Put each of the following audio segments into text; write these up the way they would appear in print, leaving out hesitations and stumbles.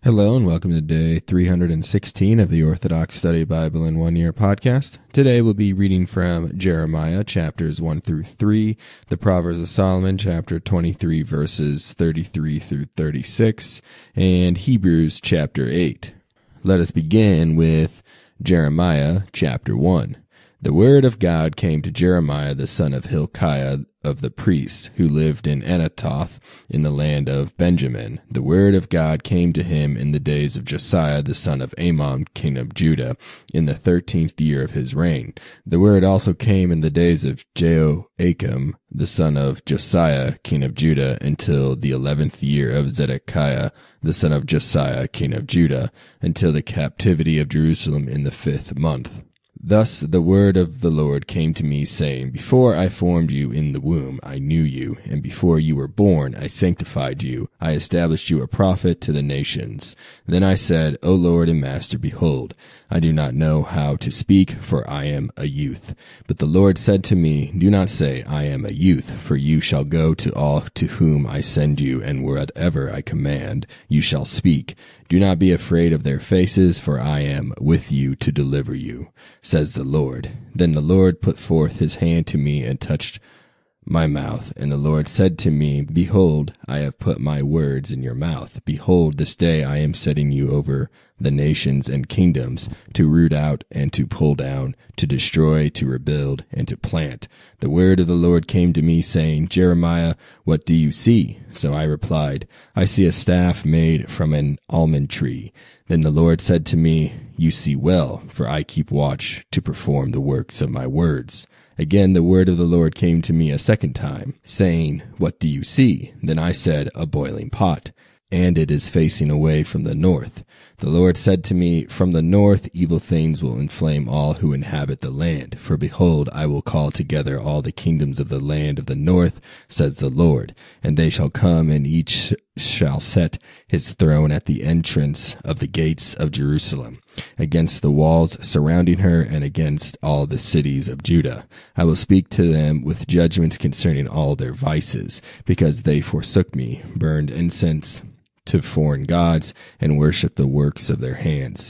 Hello and welcome to day 316 of the Orthodox Study Bible in 1 Year podcast. Today we'll be reading from Jeremiah chapters 1 through 3, the Proverbs of Solomon chapter 23 verses 33 through 36, and Hebrews chapter 8. Let us begin with Jeremiah chapter 1. The word of God came to Jeremiah the son of Hilkiah of the priests, who lived in Anathoth in the land of Benjamin. The word of God came to him in the days of Josiah the son of Amon, king of Judah, in the 13th year of his reign. The word also came in the days of Jehoiakim the son of Josiah, king of Judah, until the 11th year of Zedekiah the son of Josiah, king of Judah, until the captivity of Jerusalem in the 5th month. Thus the word of the Lord came to me, saying, Before I formed you in the womb, I knew you, and before you were born, I sanctified you. I established you a prophet to the nations. Then I said, O Lord and Master, behold, I do not know how to speak, for I am a youth. But the Lord said to me, Do not say, I am a youth, for you shall go to all to whom I send you, and whatever I command, you shall speak. Do not be afraid of their faces, for I am with you to deliver you, says the Lord. Then the Lord put forth his hand to me and touched my mouth. And the Lord said to me, Behold, I have put my words in your mouth. Behold, this day I am setting you over the nations and kingdoms, to root out and to pull down, to destroy, to rebuild, and to plant. The word of the Lord came to me, saying, Jeremiah, what do you see? So I replied, I see a staff made from an almond tree. Then the Lord said to me, You see well, for I keep watch to perform the works of my words. Again the word of the Lord came to me a second time, saying, What do you see? Then I said, A boiling pot, and it is facing away from the north. The Lord said to me, From the north evil things will inflame all who inhabit the land. For behold, I will call together all the kingdoms of the land of the north, says the Lord. And they shall come, and each shall set his throne at the entrance of the gates of Jerusalem, against the walls surrounding her, and against all the cities of Judah. I will speak to them with judgments concerning all their vices, because they forsook me, burned incense to foreign gods, and worship the works of their hands.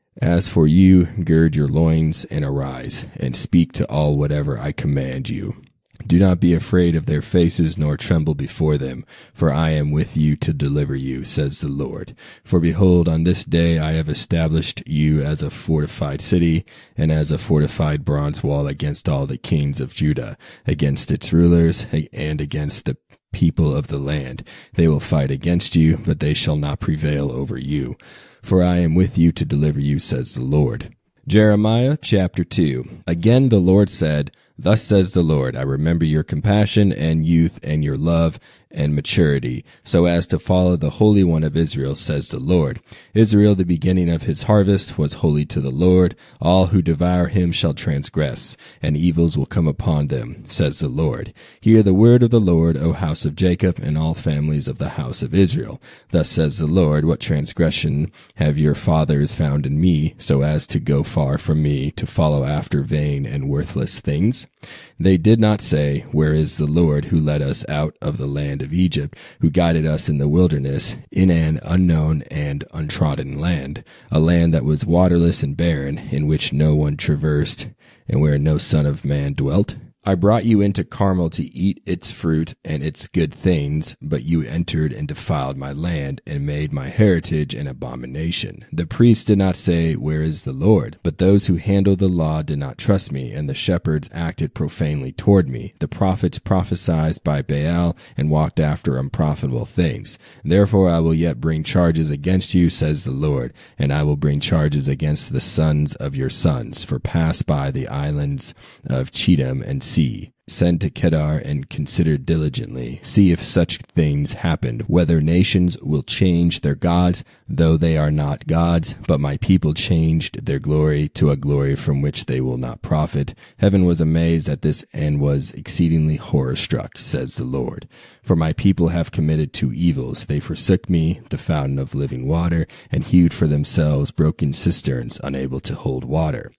As for you, gird your loins and arise, and speak to all whatever I command you. Do not be afraid of their faces, nor tremble before them, for I am with you to deliver you, says the Lord. For behold, on this day I have established you as a fortified city, and as a fortified bronze wall against all the kings of Judah, against its rulers, and against the people of the land. They will fight against you, but they shall not prevail over you. For I am with you to deliver you, says the Lord. Jeremiah chapter 2. Again the Lord said, Thus says the Lord, I remember your compassion and youth and your love and maturity, so as to follow the Holy One of Israel, says the Lord. Israel, the beginning of his harvest, was holy to the Lord. All who devour him shall transgress, and evils will come upon them, says the Lord. Hear the word of the Lord, O house of Jacob, and all families of the house of Israel. Thus says the Lord, What transgression have your fathers found in me, so as to go far from me, to follow after vain and worthless things? They did not say, Where is the Lord who led us out of the land of Egypt, who guided us in the wilderness, in an unknown and untrodden land, a land that was waterless and barren, in which no one traversed, and where no son of man dwelt? I brought you into Carmel to eat its fruit and its good things, but you entered and defiled my land, and made my heritage an abomination. The priests did not say, Where is the Lord? But those who handled the law did not trust me, and the shepherds acted profanely toward me. The prophets prophesied by Baal, and walked after unprofitable things. Therefore I will yet bring charges against you, says the Lord, and I will bring charges against the sons of your sons, for pass by the islands of Chetam and see. Send to Kedar and consider diligently. See if such things happened, whether nations will change their gods, though they are not gods, but my people changed their glory to a glory from which they will not profit. Heaven was amazed at this and was exceedingly horror-struck, says the Lord. For my people have committed two evils. They forsook me, the fountain of living water, and hewed for themselves broken cisterns, unable to hold water.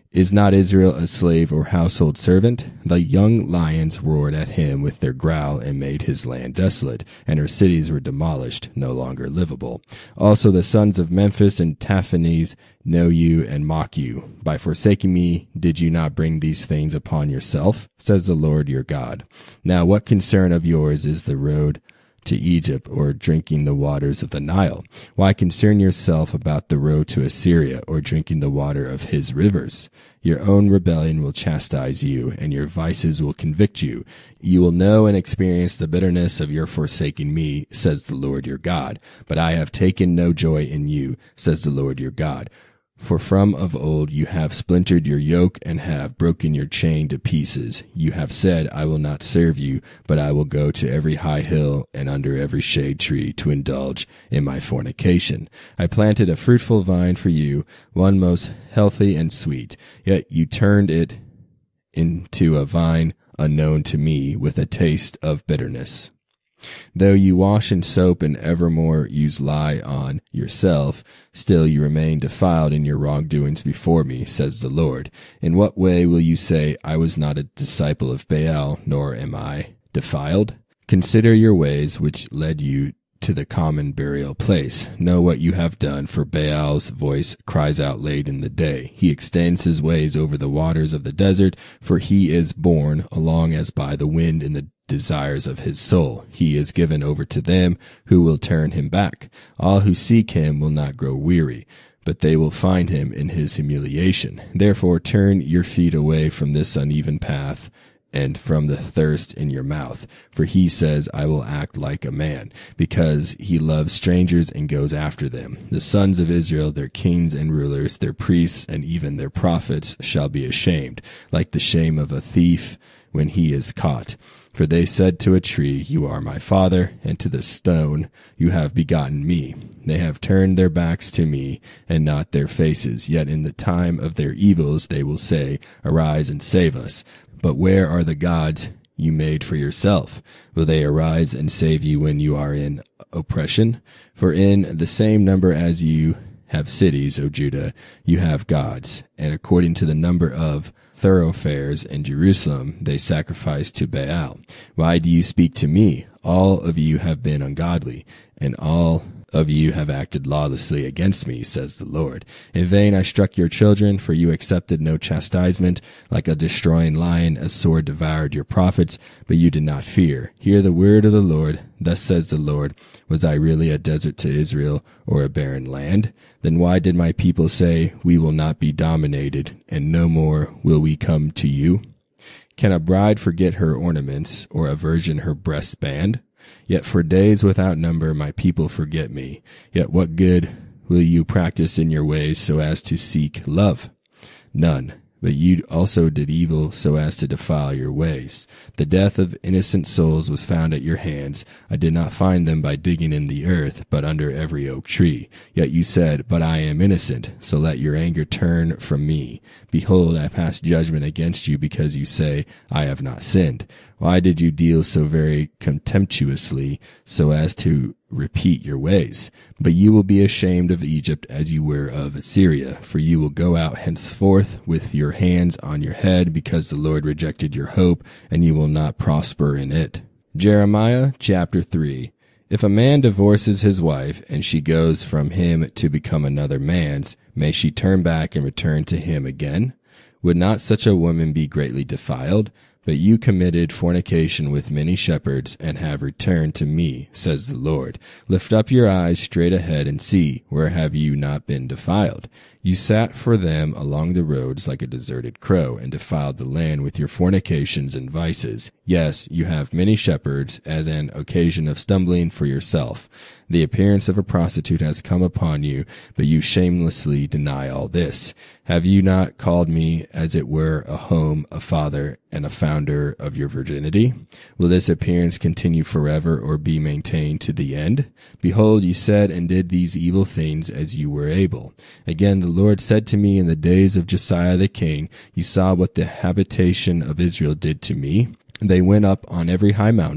Is not Israel a slave or household servant? The young lions roared at him with their growl and made his land desolate, and her cities were demolished, no longer livable. Also the sons of Memphis and Taphanes know you and mock you. By forsaking me, did you not bring these things upon yourself? Says the Lord your God. Now what concern of yours is the road to Egypt, or drinking the waters of the Nile? Why concern yourself about the road to Assyria, or drinking the water of his rivers? Your own rebellion will chastise you, and your vices will convict you. You will know and experience the bitterness of your forsaking me, says the Lord your God. But I have taken no joy in you, says the Lord your God. For from of old you have splintered your yoke and have broken your chain to pieces. You have said, I will not serve you, but I will go to every high hill and under every shade tree to indulge in my fornication. I planted a fruitful vine for you, one most healthy and sweet. Yet you turned it into a vine unknown to me, with a taste of bitterness. Though you wash in soap and evermore use lye on yourself, still you remain defiled in your wrongdoings before me, says the Lord. In what way will you say, I was not a disciple of Baal, nor am I defiled? Consider your ways which led you to the common burial place. Know what you have done, for Baal's voice cries out late in the day. He extends his ways over the waters of the desert, for he is borne along as by the wind in the desires of his soul. He is given over to them who will turn him back. All who seek him will not grow weary, but they will find him in his humiliation. Therefore turn your feet away from this uneven path and from the thirst in your mouth. For he says, I will act like a man, because he loves strangers and goes after them. The sons of Israel, their kings and rulers, their priests, and even their prophets shall be ashamed, like the shame of a thief when he is caught. For they said to a tree, you are my father, and to the stone, you have begotten me. They have turned their backs to me, and not their faces. Yet in the time of their evils they will say, arise and save us. But where are the gods you made for yourself? Will they arise and save you when you are in oppression? For in the same number as you have cities, O Judah, you have gods, and according to the number of thoroughfares in Jerusalem, they sacrifice to Baal. Why do you speak to me? All of you have been ungodly, and all of you have acted lawlessly against me, says the Lord. In vain I struck your children, for you accepted no chastisement. Like a destroying lion, a sword devoured your prophets, but you did not fear. Hear the word of the Lord. Thus says the Lord, was I really a desert to Israel, or a barren land? Then why did my people say, we will not be dominated, and no more will we come to you? Can a bride forget her ornaments, or a virgin her breastband? Yet for days without number my people forget me. Yet what good will you practice in your ways so as to seek love? None. But you also did evil so as to defile your ways. The death of innocent souls was found at your hands. I did not find them by digging in the earth, but under every oak tree. Yet you said, but I am innocent, so let your anger turn from me. Behold, I pass judgment against you because you say, I have not sinned. Why did you deal so very contemptuously so as to repeat your ways? But you will be ashamed of Egypt as you were of Assyria, for you will go out henceforth with your hands on your head, because the Lord rejected your hope, and you will not prosper in it. Jeremiah chapter 3. If a man divorces his wife, and she goes from him to become another man's, may she turn back and return to him again? Would not such a woman be greatly defiled? But you committed fornication with many shepherds, and have returned to me, says the Lord. Lift up your eyes straight ahead and see, where have you not been defiled? You sat for them along the roads like a deserted crow, and defiled the land with your fornications and vices. Yes, you have many shepherds, as an occasion of stumbling for yourself. The appearance of a prostitute has come upon you, but you shamelessly deny all this. Have you not called me, as it were, a home, a father, and a founder of your virginity? Will this appearance continue forever, or be maintained to the end? Behold, you said and did these evil things as you were able. Again, the Lord said to me in the days of Josiah the king, you saw what the habitation of Israel did to me. They went up on every high mountain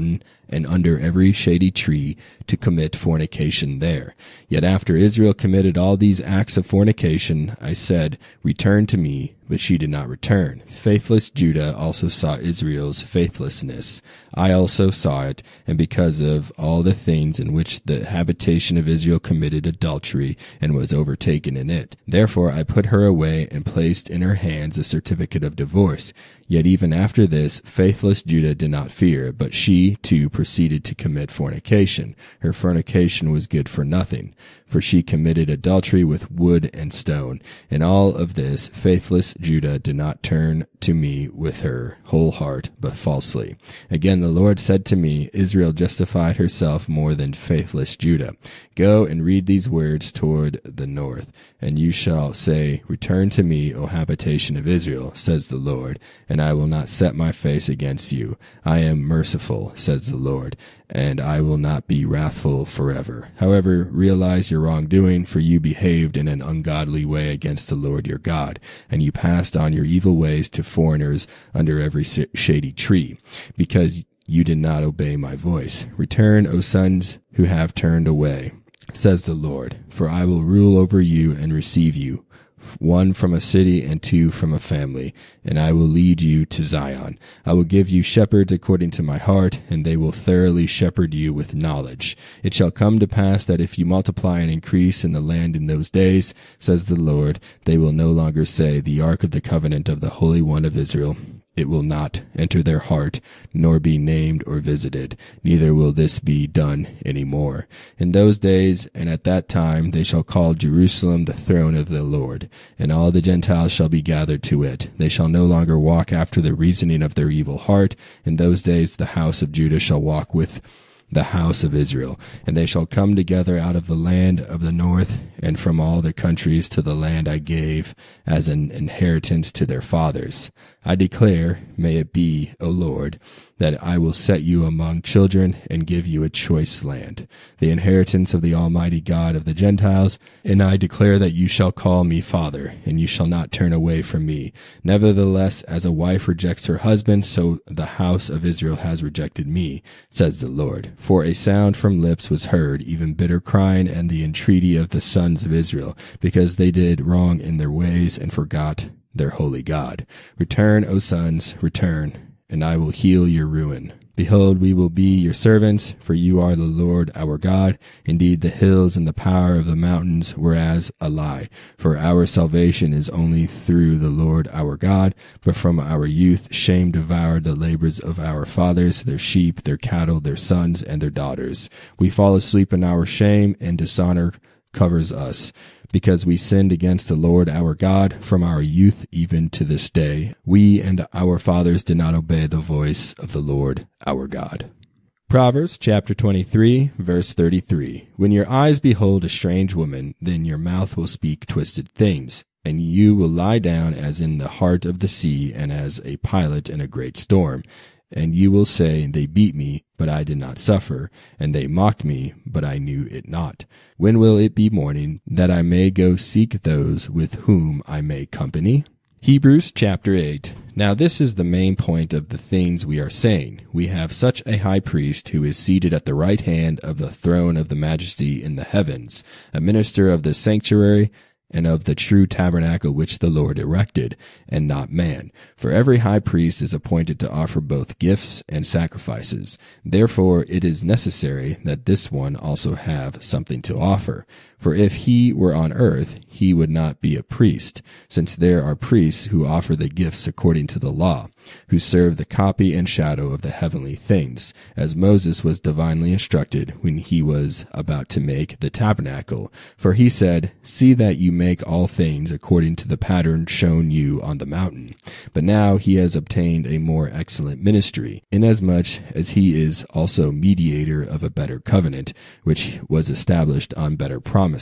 and under every shady tree to commit fornication there. Yet after Israel committed all these acts of fornication, I said, Return to me, but she did not return. Faithless Judah also saw Israel's faithlessness. I also saw it, and because of all the things in which the habitation of Israel committed adultery and was overtaken in it. Therefore I put her away and placed in her hands a certificate of divorce. Yet even after this, faithless Judah did not fear, but she, too, proceeded to commit fornication. Her fornication was good for nothing, for she committed adultery with wood and stone. In all of this, faithless Judah did not turn to me with her whole heart, but falsely. Again, the Lord said to me, Israel justified herself more than faithless Judah. Go and read these words toward the north, and you shall say, Return to me, O habitation of Israel, says the Lord, and I will not set my face against you. I am merciful, says the Lord, and I will not be wrathful forever. However, realize your wrongdoing, for you behaved in an ungodly way against the Lord your God, and you passed on your evil ways to foreigners under every shady tree, because you did not obey my voice. Return, O sons who have turned away, says the Lord, for I will rule over you and receive you, one from a city and two from a family, and I will lead you to Zion. I will give you shepherds according to my heart, and they will thoroughly shepherd you with knowledge. It shall come to pass that if you multiply and increase in the land in those days, says the Lord, they will no longer say, The ark of the covenant of the Holy One of Israel. It will not enter their heart, nor be named or visited, neither will this be done any more. In those days and at that time they shall call Jerusalem the throne of the Lord, and all the Gentiles shall be gathered to it. They shall no longer walk after the reasoning of their evil heart. In those days the house of Judah shall walk with the house of Israel, and they shall come together out of the land of the north and from all the countries to the land I gave as an inheritance to their fathers. I declare, may it be, O Lord, that I will set you among children and give you a choice land, the inheritance of the Almighty God of the Gentiles, and I declare that you shall call me Father, and you shall not turn away from me. Nevertheless, as a wife rejects her husband, so the house of Israel has rejected me, says the Lord. For a sound from lips was heard, even bitter crying and the entreaty of the sons of Israel, because they did wrong in their ways and forgot their holy God. Return, O sons, return, and I will heal your ruin. Behold, we will be your servants, for you are the Lord our God. Indeed, the hills and the power of the mountains were as a lie. For our salvation is only through the Lord our God. But from our youth shame devoured the labors of our fathers, their sheep, their cattle, their sons, and their daughters. We fall asleep in our shame, and dishonor covers us, because we sinned against the Lord our God from our youth even to this day. We and our fathers did not obey the voice of the Lord our God. Proverbs chapter 23, verse 33. When your eyes behold a strange woman, then your mouth will speak twisted things, and you will lie down as in the heart of the sea and as a pilot in a great storm. And you will say, They beat me, but I did not suffer, and they mocked me, but I knew it not. When will it be morning, that I may go seek those with whom I may company? Hebrews chapter 8. Now this is the main point of the things we are saying. We have such a high priest who is seated at the right hand of the throne of the majesty in the heavens, a minister of the sanctuary, and of the true tabernacle which the Lord erected, and not man. For every high priest is appointed to offer both gifts and sacrifices. Therefore it is necessary that this one also have something to offer. For if he were on earth, he would not be a priest, since there are priests who offer the gifts according to the law, who serve the copy and shadow of the heavenly things, as Moses was divinely instructed when he was about to make the tabernacle. For he said, See that you make all things according to the pattern shown you on the mountain. But now he has obtained a more excellent ministry, inasmuch as he is also mediator of a better covenant, which was established on better promises.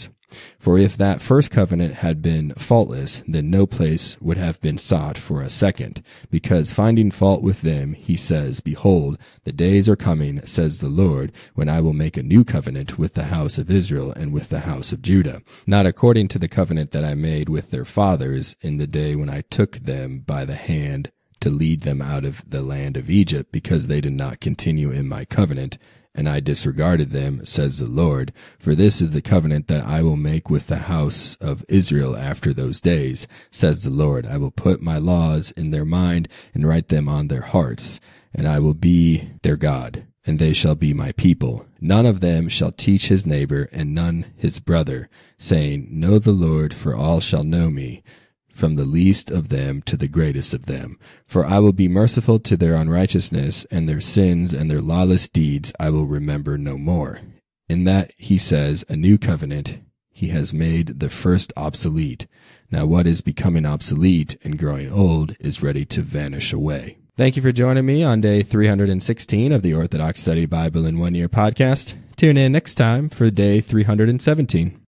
For if that first covenant had been faultless, then no place would have been sought for a second, because finding fault with them, he says, Behold, the days are coming, says the Lord, when I will make a new covenant with the house of Israel and with the house of Judah, not according to the covenant that I made with their fathers in the day when I took them by the hand to lead them out of the land of Egypt, because they did not continue in my covenant, and I disregarded them, says the Lord. For this is the covenant that I will make with the house of Israel after those days, says the Lord. I will put my laws in their mind and write them on their hearts, and I will be their God, and they shall be my people. None of them shall teach his neighbor, and none his brother, saying, Know the Lord, for all shall know me, from the least of them to the greatest of them. For I will be merciful to their unrighteousness, and their sins and their lawless deeds I will remember no more. In that he says, a new covenant, he has made the first obsolete. Now what is becoming obsolete and growing old is ready to vanish away. Thank you for joining me on day 316 of the Orthodox Study Bible in 1 Year podcast. Tune in next time for day 317.